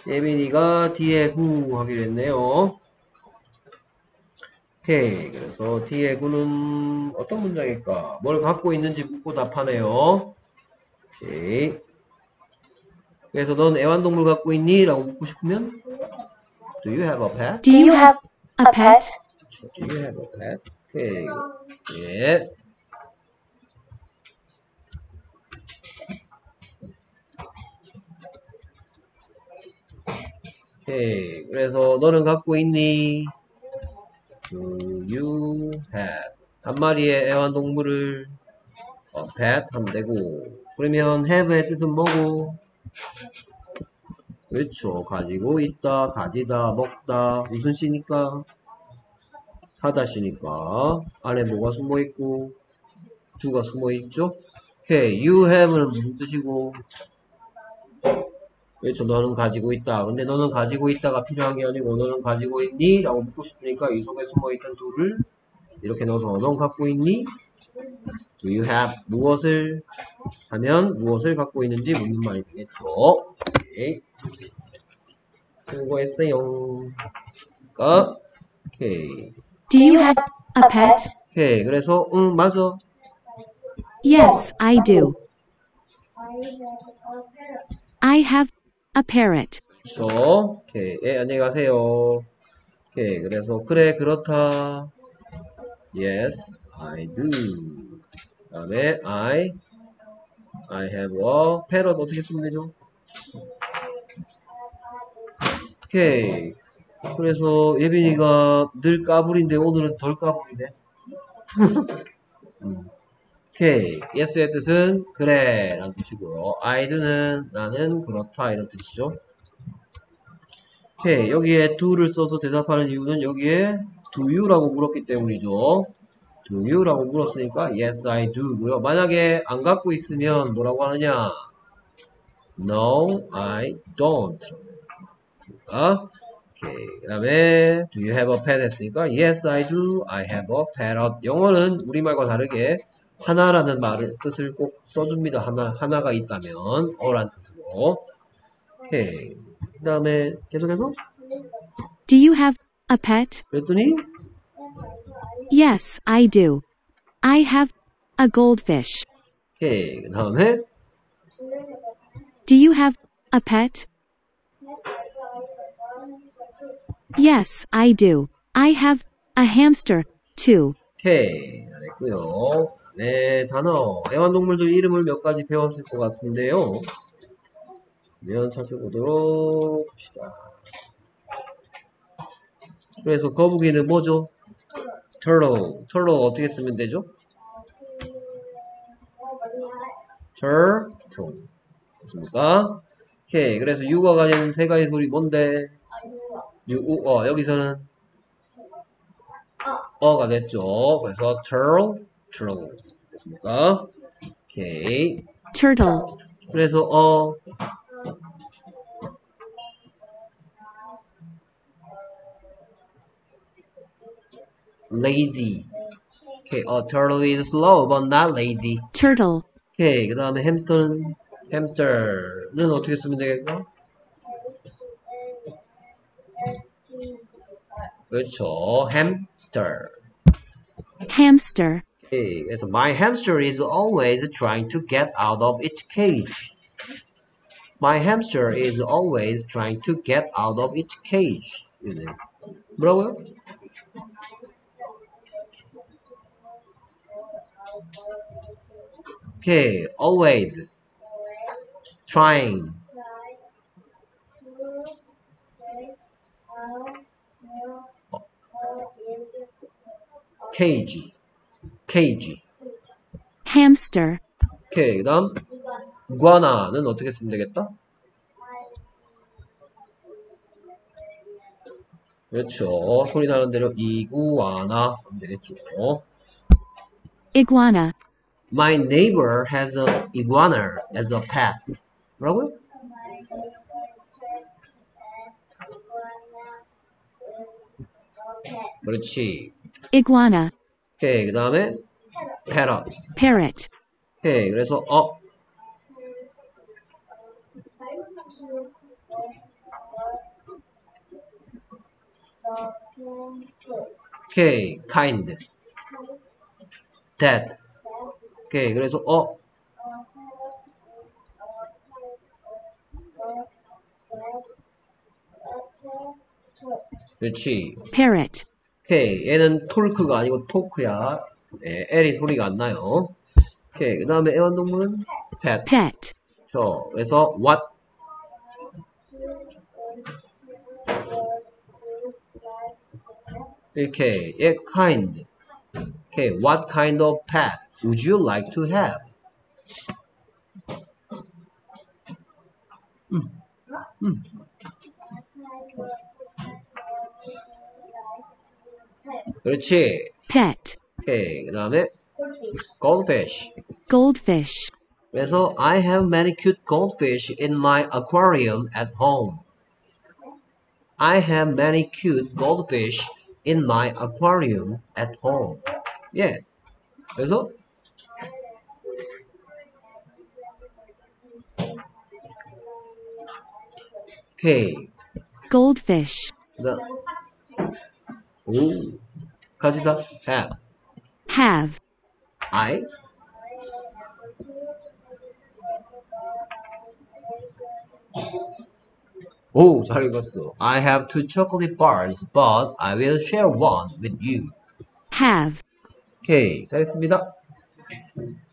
예빈이가 뒤에 구 하기로 했네요. 오케이. 그래서 뒤에 구는 어떤 문장일까? 뭘 갖고 있는지 묻고 답하네요. 오케이. 그래서 넌 애완동물 갖고 있니? 라고 묻고 싶으면 Do you have a pet? Do you have a pet? Do you have a pet? 오케이. 예. 오케이. 그래서 너는 갖고 있니? Do you have 한 마리의 애완동물을 pet 하면 되고, 그러면 have의 뜻은 뭐고? 그렇죠. 가지고 있다, 가지다, 먹다. 무슨 시니까? 하다 시니까 안에 뭐가 숨어있고 do가 숨어있죠? 오케이. you have는 무슨 뜻이고? 그렇죠. 너는 가지고 있다. 근데 너는 가지고 있다가 필요한 게 아니고 너는 가지고 있니? 라고 묻고 싶으니까 이 속에 숨어있던 do를 이렇게 넣어서 넌 갖고 있니? Do you have 무엇을 하면 무엇을 갖고 있는지 묻는 말이 되겠죠. 오케이. 수고했어요. 오케이. Do you have a pet? 오케이. 그래서 맞아. Yes, I do. I have a parrot. 그렇죠. 오케이. 예, 안녕히 가세요. 오케이. 그래서 그래 그렇다. Yes, I do. 그 다음에 I have a parrot 어떻게 쓰면 되죠? 오케이. 그래서 예빈이가 늘 까불인데 오늘은 덜 까불이네. 오케이. yes의 뜻은 그래 라는 뜻이고요. I do는 나는 그렇다 이런 뜻이죠. 오케이. 여기에 do를 써서 대답하는 이유는 여기에 do you 라고 물었기 때문이죠. Do you 라고 물었으니까 yes I do 고요. 만약에 안 갖고 있으면 뭐라고 하느냐? No I don't. 오케이. 그 다음에 do you have a pet 했으니까 yes I do I have a parrot. 영어는 우리말과 다르게 하나라는 말을 뜻을 꼭 써줍니다. 하나가 있다면 어란 뜻으로. 오케이. 그 다음에 계속해서 Do you have a pet? 그랬더니 Yes, I do. I have a goldfish. 오케이. 그 다음에 Do you have a pet? Yes, I do. I have a hamster, too. 오케이. 잘했고요. 네, 단어. 애완동물들 이름을 몇 가지 배웠을 것 같은데요. 그러면 살펴보도록 합시다. 그래서 거북이는 뭐죠? turtle. turtle 어떻게 쓰면 되죠? turtle. 됐습니까? 오케이. 그래서 유가 가진 세 가지 소리 뭔데? 유, 우, 여기서는 어가 됐죠. 그래서 turtle, turtle. 됐습니까? 오케이. Turtle. 그래서 lazy. 오케이. turtle is slow but not lazy. Turtle. 오케이. 그 다음에 hamster는 어떻게 쓰면 되겠까? 그렇죠. hamster. Hamster. 오케이. 그래서 my hamster is always trying to get out of its cage. My hamster is always trying to get out of its cage. 뭐라고요? 오케이. always trying cage. Hamster. 오케이. 그 다음 iguana는 어떻게 쓰면 되겠다? 그렇죠. 소리 나는 대로 이구아나 하면 되겠죠. Iguana. My neighbor has a iguana as a pet. 뭐라고요? 그렇지. Iguana. 오케이. 그 다음에 parrot. Parrot. 오케이. 그래서 오케이, kind. that. 오케이, 그래서 그렇지. parrot, 오케이, 얘는 톨크가 아니고 토크야. 네, L이 소리가 안 나요. 오케이, 그 다음에 애완동물은 pet. pet, 그래서 what? 이렇게, kind. Okay, what kind of pet would you like to have? 그렇지. pet, 오케이, 그 다음에 goldfish. goldfish, 그래서 I have many cute goldfish in my aquarium at home. I have many cute goldfish in my aquarium at home. 예. 그래서 오케이. goldfish, 오. 가지다 have, I 오, 잘 읽었어. I have 2 chocolate bars, but I will share one with you. have. 오케이, 잘했습니다.